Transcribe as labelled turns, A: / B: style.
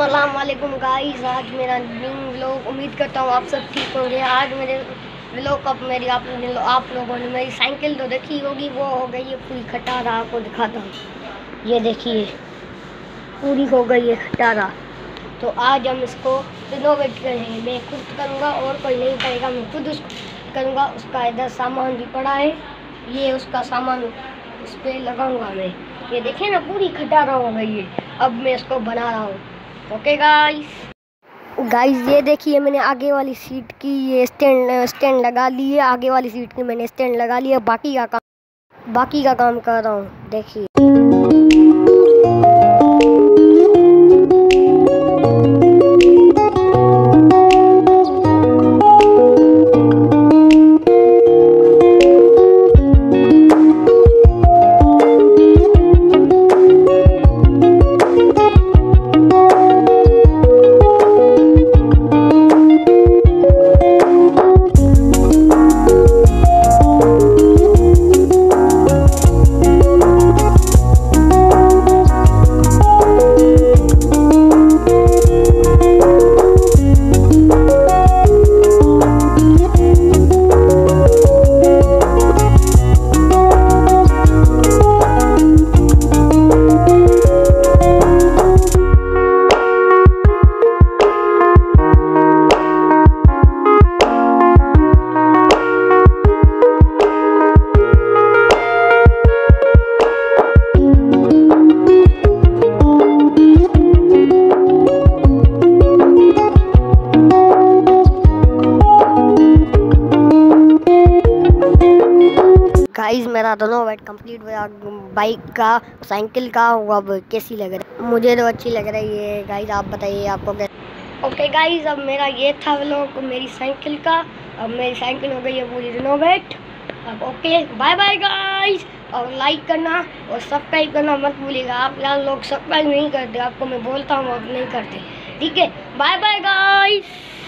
A: अस्सलाम वालेकुम गाइस, आज मेरा न्यू व्लॉग। उम्मीद करता हूँ आप सब ठीक होंगे। आज मेरे व्लॉग कब मेरी आप लोगों ने मेरी साइकिल तो देखी होगी, वो हो गई है पूरी खटारा। आपको दिखाता हूँ, ये देखिए पूरी हो गई है खटारा। तो आज हम इसको रिनोवेट करेंगे। मैं खुद करूँगा और कोई नहीं करेगा, मैं खुद उसको करूँगा। उसका इधर सामान भी पड़ा है, ये उसका सामान उस पर लगाऊंगा मैं। ये देखिए ना, पूरी खटारा हो गई है। अब मैं इसको बना रहा हूँ। ओके गाइस, ये देखिए मैंने आगे वाली सीट की ये स्टैंड लगा ली है। आगे वाली सीट की मैंने स्टैंड लगा लिया। बाकी का काम कर रहा हूँ, देखिए। गाइस, मेरा दोनों वेट कंप्लीट हुआ, बाइक का साइकिल का। अब कैसी लग रही है? मुझे तो अच्छी लग रही है। गाइस आप बताइए आपको कैसे। ओके गाइस, अब मेरा ये था व्लॉग मेरी साइकिल का। अब मेरी साइकिल हो गई है पूरी रिनोवेट। अब ओके, बाय बाय गाइस। और लाइक करना और सब्सक्राइब करना मत भूलिएगा। आप यार लोग सब्सक्राइब नहीं करते, आपको मैं बोलता हूँ आप नहीं करते। ठीक है, बाय बाय गाइस।